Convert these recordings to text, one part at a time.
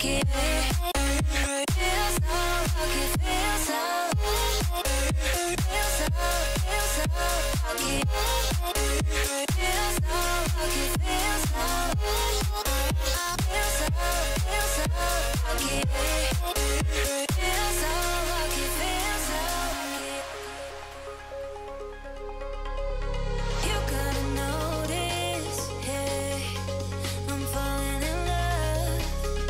lucky. Feel so lucky, feel so lucky. Feel so lucky. Feel so lucky, feel so lucky. Feel so lucky, feel so lucky. You gotta notice, hey, I'm falling in love.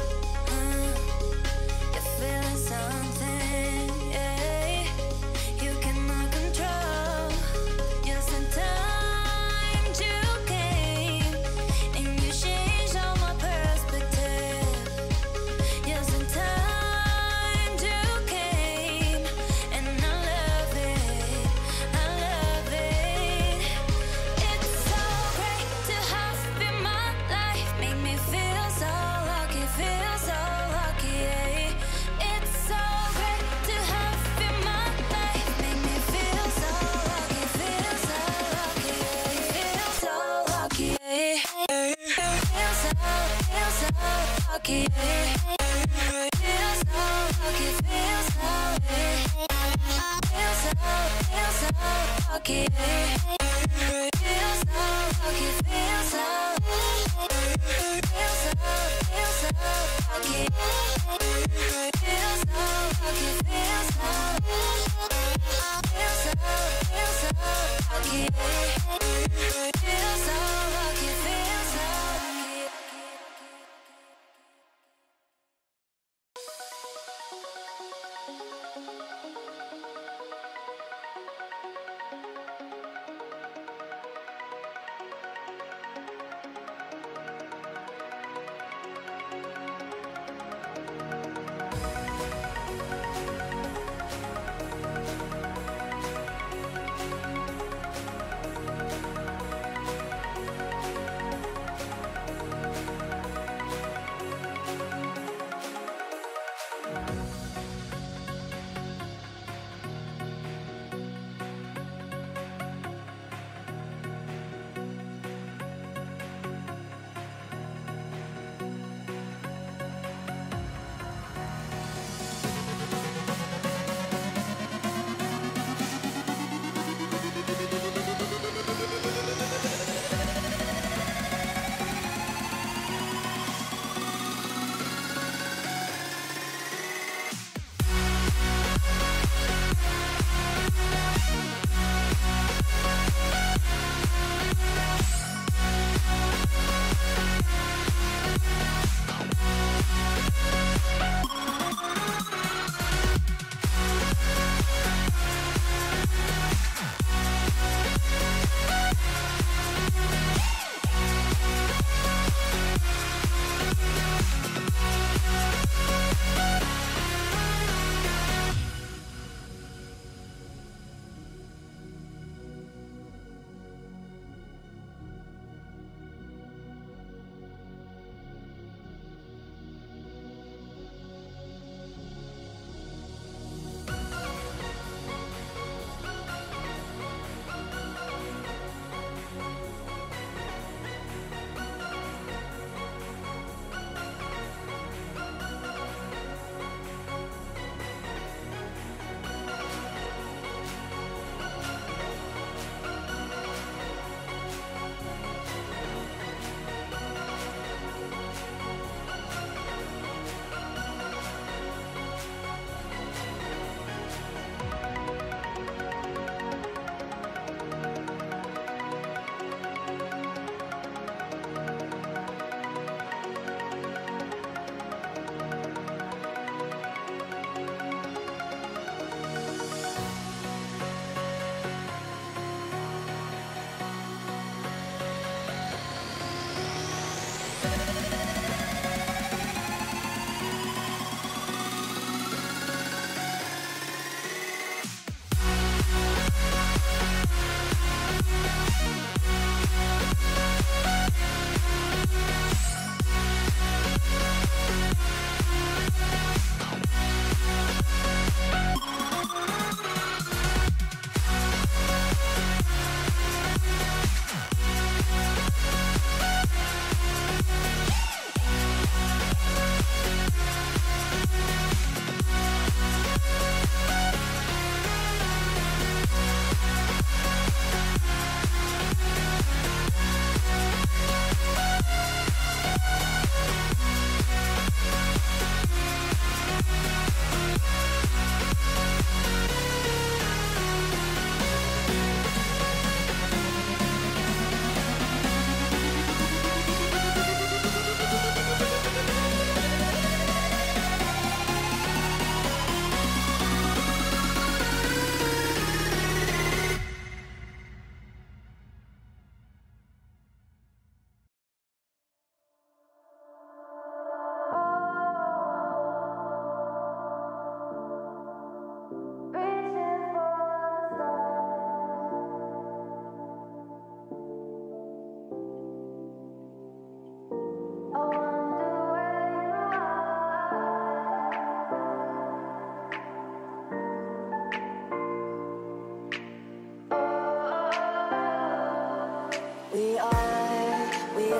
You're feeling something, yeah. You cannot control. Just in time you came and you changed all my perspective. Just in time you came and I love it, I love it. It's so great to have you in my life. Make me feel so lucky, feel so lucky, yeah. It's so great to have you in my life. Make me feel so lucky, feel so lucky, yeah. Feel so lucky, yeah. Feel so lucky, yeah. Feel so lucky, feel so, yeah. Feel so lucky, yeah. Feel so lucky, feel so, feel so lucky. Feel so lucky, feel so, feel so lucky. Feel so lucky, feel so lucky.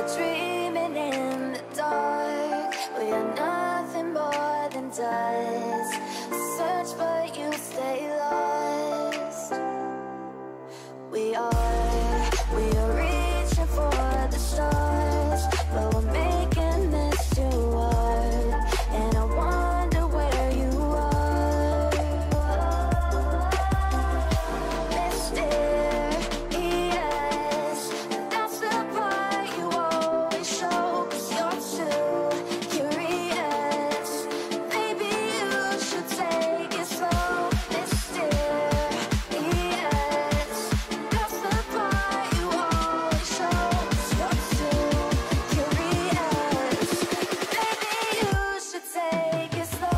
We're dreaming in the dark. We are nothing more than dust. Search but you stay lost. We are reaching for the stars, but we're making this too hard. And I wonder where you are. Mysterious, that's the part you always show. 'Cause you're too curious. Maybe you should take it slow. Mysterious, that's the part you always show. 'Cause you're too curious. Maybe you should take it slow.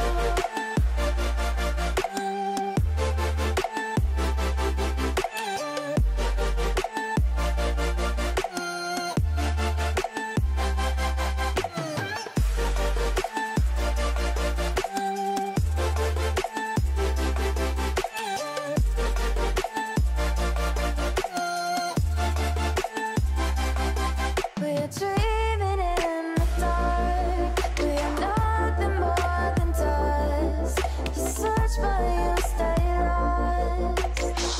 We're dreaming in the dark. We are nothing more than dust. You search but you stay lost.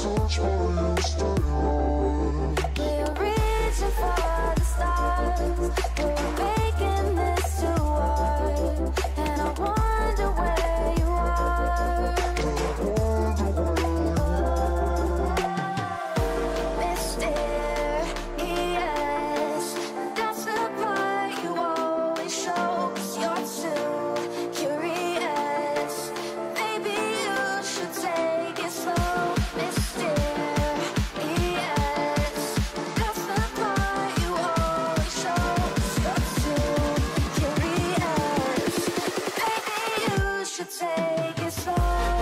We are reaching for the stars, but we're making this too hard. And I wonder where you are. Mysterious, that's the part you always show. 'Cause you're too curious. Maybe you should take it slow. Mysterious, that's the part you always show. 'Cause you're too curious. Maybe you should take it slow.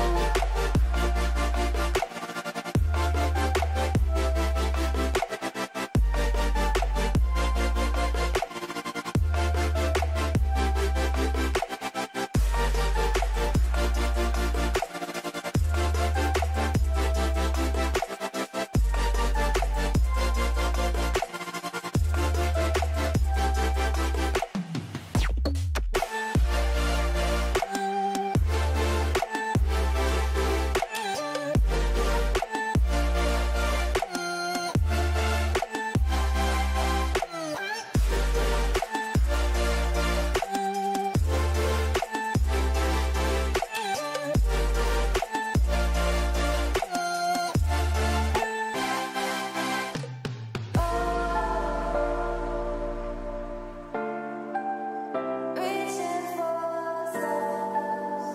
Reaching for stars.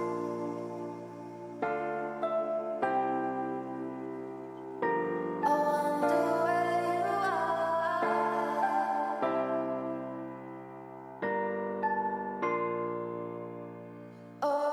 I wonder where you are. Oh.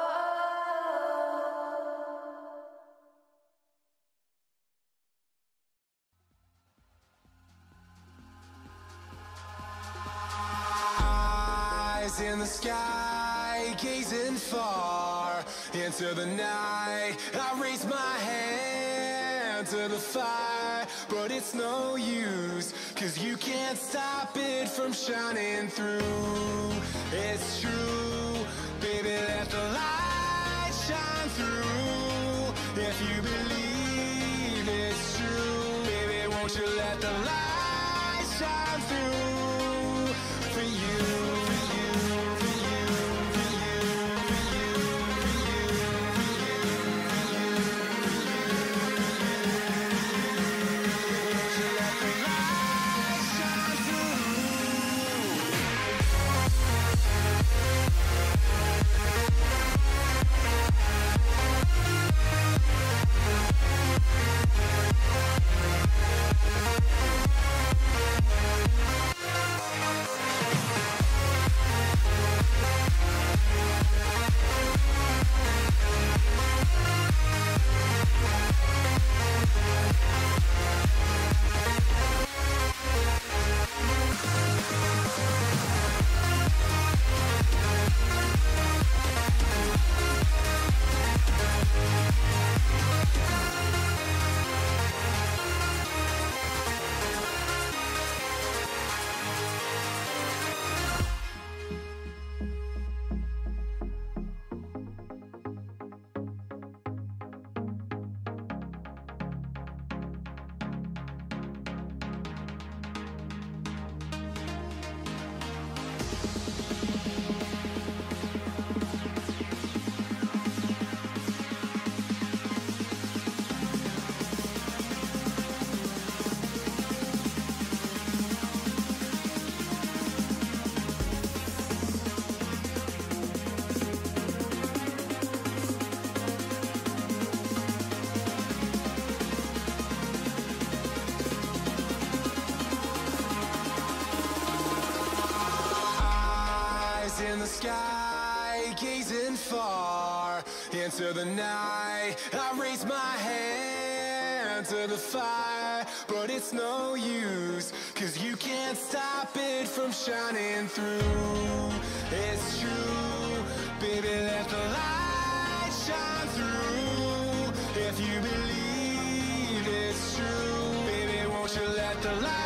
Eyes in the sky, gazing far into the night. I raise my hand to the fire, but it's no use, 'cause you can't stop it from shining through. It's true, baby, let the light shine through. If you believe it's true, baby, won't you let the light shine through for you, for you, for you, for you, for you, for you, for you, for you, won't you let the light shine through? sky, gazing far into the night. I raise my hand to the fire, but it's no use, 'cause you can't stop it from shining through. It's true, baby, let the light shine through. If you believe it's true, baby, won't you let the light